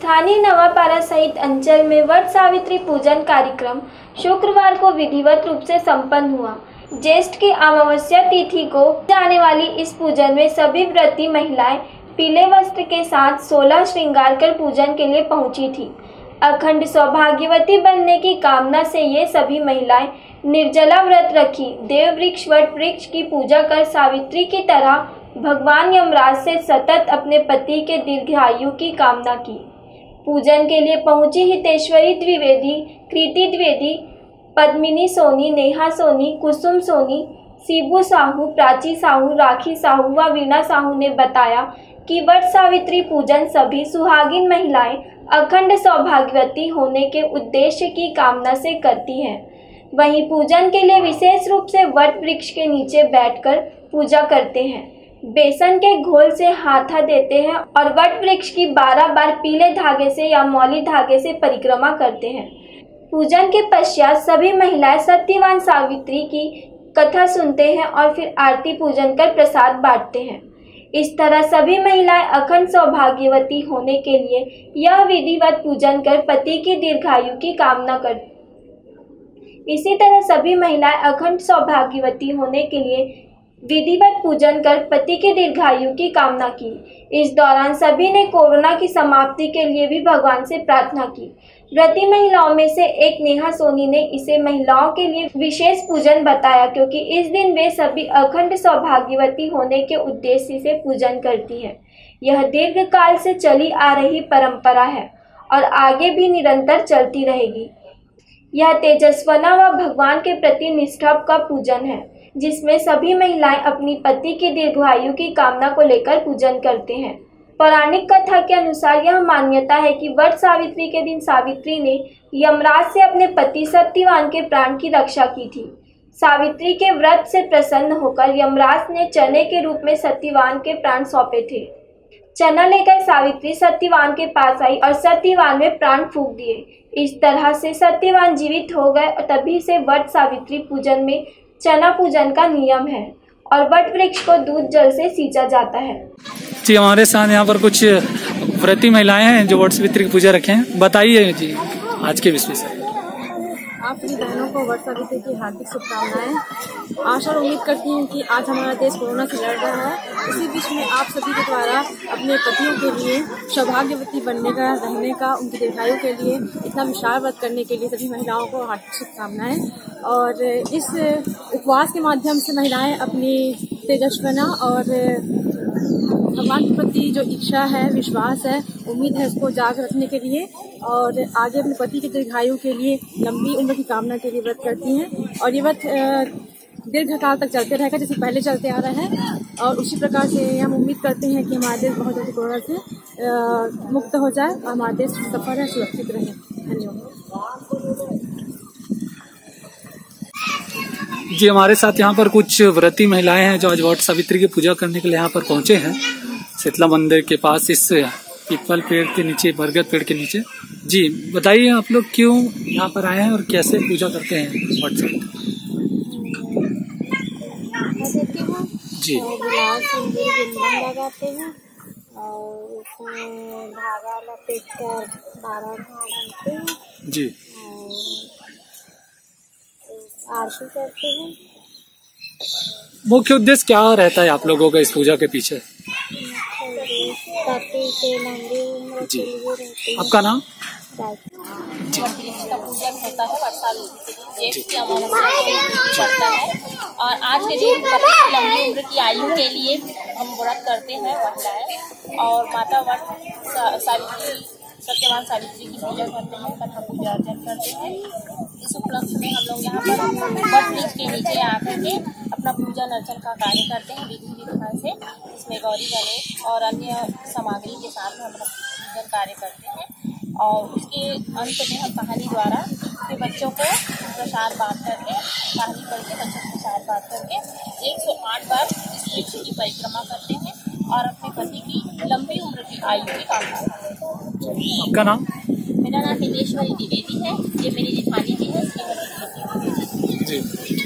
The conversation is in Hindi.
स्थानीय नवापारा सहित अंचल में वट सावित्री पूजन कार्यक्रम शुक्रवार को विधिवत रूप से संपन्न हुआ। ज्येष्ठ की अमावस्या तिथि को जाने वाली इस पूजन में सभी व्रती महिलाएं पीले वस्त्र के साथ 16 श्रृंगार कर पूजन के लिए पहुंची थी। अखंड सौभाग्यवती बनने की कामना से ये सभी महिलाएं निर्जला व्रत रखी। देव वृक्ष वट वृक्ष की पूजा कर सावित्री की तरह भगवान यमराज से सतत अपने पति के दीर्घायु की कामना की। पूजन के लिए पहुंची हितेश्वरी द्विवेदी, कृति द्विवेदी, पद्मिनी सोनी, नेहा सोनी, कुसुम सोनी, शिबू साहू, प्राची साहू, राखी साहू व वीणा साहू ने बताया कि वट सावित्री पूजन सभी सुहागिन महिलाएं अखंड सौभाग्यवती होने के उद्देश्य की कामना से करती हैं। वहीं पूजन के लिए विशेष रूप से वट वृक्ष के नीचे बैठकर पूजा करते हैं, बेसन के घोल से हाथा देते हैं और वट वृक्ष की 12 बार पीले धागे से या मौली धागे से परिक्रमा करते हैं। पूजन के पश्चात सभी महिलाएं सत्यवान सावित्री की कथा सुनते हैं और फिर आरती पूजन कर प्रसाद बांटते हैं। इस तरह सभी महिलाएं अखंड सौभाग्यवती होने के लिए यह विधिवत पूजन कर पति की दीर्घायु की कामना करती। इसी तरह सभी महिलाएं अखंड सौभाग्यवती होने के लिए विधिवत पूजन कर पति के दीर्घायु की कामना की। इस दौरान सभी ने कोरोना की समाप्ति के लिए भी भगवान से प्रार्थना की। व्रती महिलाओं में से एक नेहा सोनी ने इसे महिलाओं के लिए विशेष पूजन बताया, क्योंकि इस दिन वे सभी अखंड सौभाग्यवती होने के उद्देश्य से पूजन करती हैं। यह दीर्घ काल से चली आ रही परंपरा है और आगे भी निरंतर चलती रहेगी। यह तेजस्वना व भगवान के प्रति निष्ठा का पूजन है, जिसमें सभी महिलाएं अपनी पति की दीर्घायु की कामना को लेकर पूजन करते हैं। पौराणिक कथा के अनुसार यह मान्यता है कि वट सावित्री के दिन सावित्री ने यमराज से अपने पति सत्यवान के प्राण की रक्षा की थी। सावित्री के व्रत से प्रसन्न होकर यमराज ने चने के रूप में सत्यवान के प्राण सौंपे थे। चना लेकर सावित्री सत्यवान के पास आई और सत्यवान में प्राण फूंक दिए। इस तरह से सत्यवान जीवित हो गए और तभी से वट सावित्री पूजन में चना पूजन का नियम है और वट वृक्ष को दूध जल से सींचा जाता है। जी, हमारे साथ यहाँ पर कुछ व्रती महिलाएं हैं जो वट सावित्री की पूजा रखे हैं। बताइए जी आज के विषय से। आप सभी बहनों को वट सावित्री की हार्दिक शुभकामनाएं। आशा और उम्मीद करती हूँ कि आज हमारा देश कोरोना से लड़ रहा है। इसी बीच में आप सभी के द्वारा अपने पतियों के लिए सौभाग्यवती बनने का, रहने का, उनकी दीर्घायु के लिए इतना विशाल व्रत करने के लिए सभी महिलाओं को हार्दिक शुभकामनाएं। और इस उपवास के माध्यम से महिलाएं अपनी तेजस्वना और भगवान के प्रति जो इच्छा है, विश्वास है, उम्मीद है, उसको जाग रखने के लिए और आगे अपने पति के दीर्घायु के लिए, लंबी उम्र की कामना के लिए व्रत करती हैं। और ये व्रत दीर्घ काल तक चलते रहेगा, जैसे पहले चलते आ रहा है। और उसी प्रकार से हम उम्मीद करते हैं कि हमारा देश बहुत जल्दी कोरोना से मुक्त हो जाए और हमारा देश सफल है, सुरक्षित रहे। धन्यवाद। जी, हमारे साथ यहाँ पर कुछ व्रती महिलाएं हैं जो आज वट सावित्री की पूजा करने के लिए यहाँ पर पहुंचे हैं, शीतला मंदिर के पास इस पीपल पेड़ के नीचे, बरगद पेड़ के नीचे। जी, बताइए आप लोग क्यों यहाँ पर आए हैं और कैसे पूजा करते हैं वट सावित्री? जी, लगाते हैं और उसमें धागा लपेट कर 12 बांधते हैं। जी, आरती करते हैं। मुख्य उद्देश्य क्या रहता है आप लोगों का इस पूजा के पीछे? जी, आपका नाम? जी, का पूजन होता है वट सावित्री के दिन, ज्येष्ठ की अमावस्या पड़ता है और आज के दिन पति की लंबी उम्र की आयु के लिए हम व्रत करते हैं महिलाएं और माता वट सावित्री, सत्यवान सावित्री की पूजा करते हैं, कथा पूजा अर्चन करते हैं। इस उपलक्ष्य में हम लोग यहाँ पर वट वृक्ष के नीचे आकर के अपना पूजन अर्चन का कार्य करते हैं विधि विधान से। इसमें गौरी गणेश और अन्य सामग्री के साथ हम अपना पूजन कार्य करते हैं और उसके अंत में हम कहानी द्वारा अपने बच्चों को प्रसाद बांट करके, कहानी पढ़ के बच्चों को प्रसाद बांट करके 108 बार इस वृक्ष की परिक्रमा करते हैं और अपने पति की लंबी उम्र की आयु की कामना करते हैं। आपका नाम? मेरा नाम हितेश्वरी द्विवेदी है। ये मेरी जेठानी जी है, श्रीमती द्विवेदी। जी।